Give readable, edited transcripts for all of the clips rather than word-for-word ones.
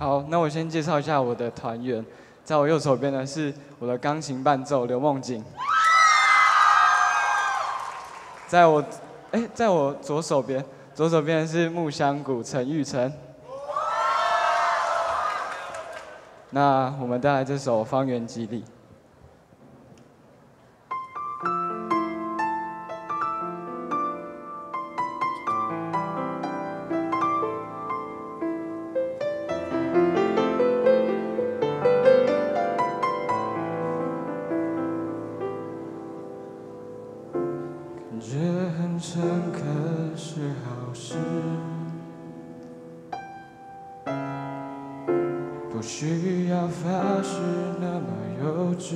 好，那我先介绍一下我的团员，在我右手边的是我的钢琴伴奏刘梦景，在我左手边的是木香鼓陈玉成。那我们带来这首《方圆几里》。感觉很诚恳是好事，不需要发誓那么幼稚。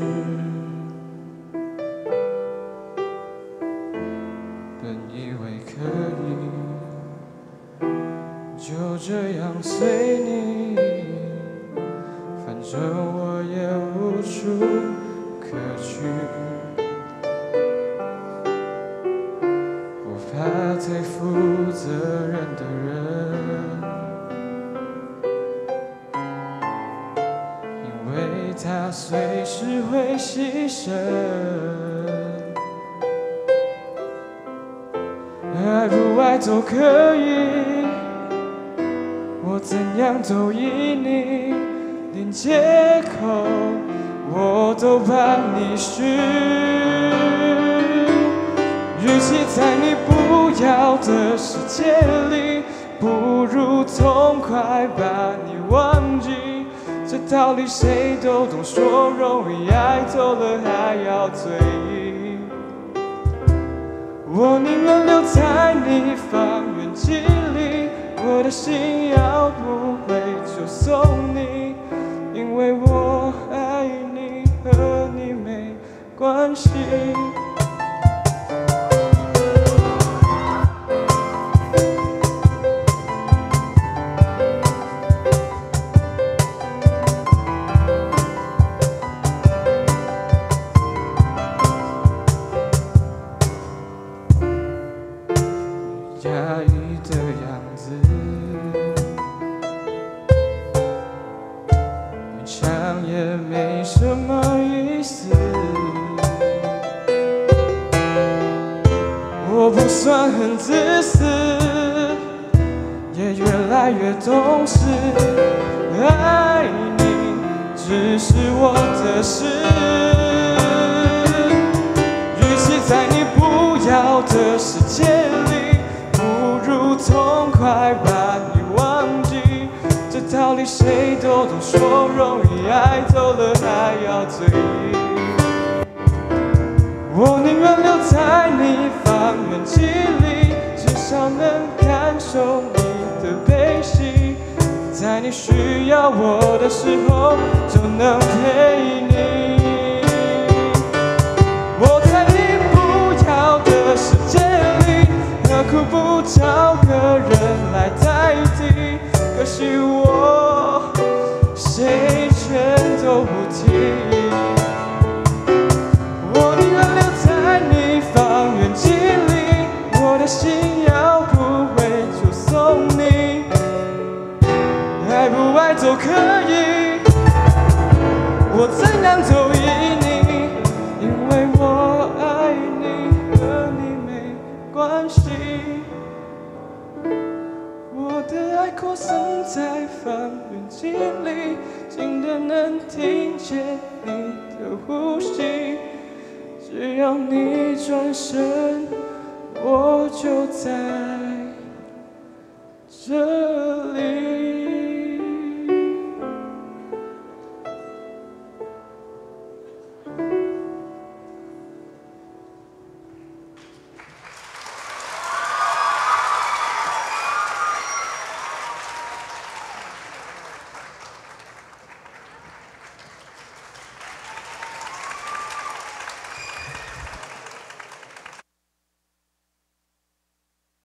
本以为可以就这样随你，反正我也无处可去。我怕最负责任的人，因为他随时会牺牲。爱不爱都可以，我怎样都依你，连借口我都帮你寻。与其在你不要的世界里，不如痛快把你忘记。这道理谁都懂，说容易，爱多了还要嘴硬。我宁愿留在你方圆几里，我的心要不回就送你，因为我爱你，和你没关系。压抑的样子，勉强也没什么意思。我不算很自私，也越来越懂事。爱你只是我的事，与其在你不要的世界里，不如痛快把你忘记。这道理谁都懂，说容易，爱透了还要嘴硬。我宁愿留在你方圆几里，至少能感受你的悲喜，在你需要我的时候就能陪你。我在你不要的世界里，何苦不找个人来代替？可惜我谁全都不听。我宁愿留在你方圆几里，我的心要不回就送你，爱不爱都可以，我怎样都依你，因为我爱你，和你没关系。我的爱扩散在方圆几里，近的能听见你的呼吸。只要你转身，我就在这里。